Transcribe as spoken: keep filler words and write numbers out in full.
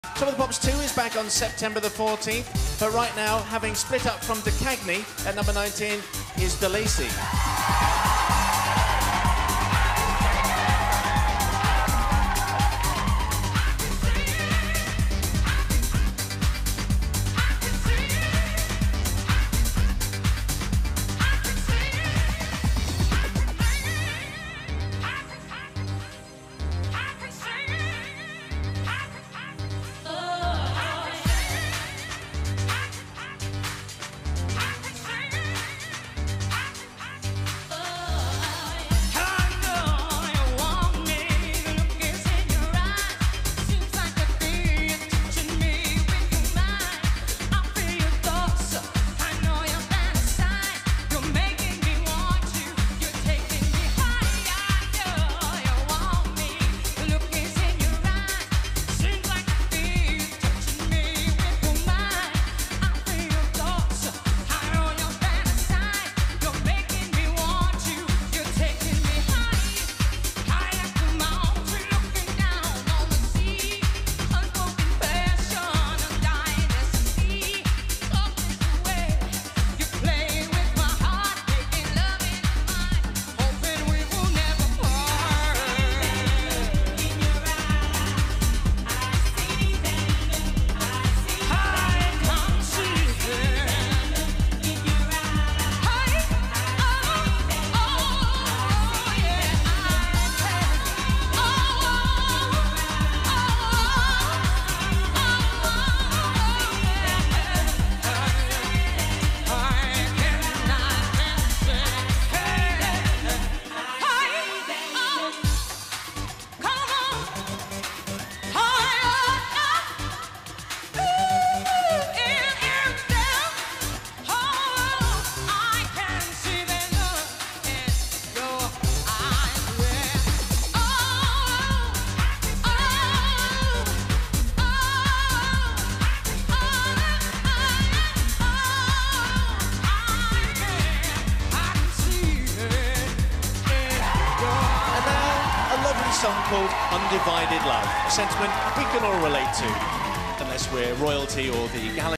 Top of the Pops two is back on September the fourteenth, but right now, having split up from De Cagney at number nineteen, is De Lacy. Song called Undivided Love, a sentiment we can all relate to, unless we're royalty or the galaxy.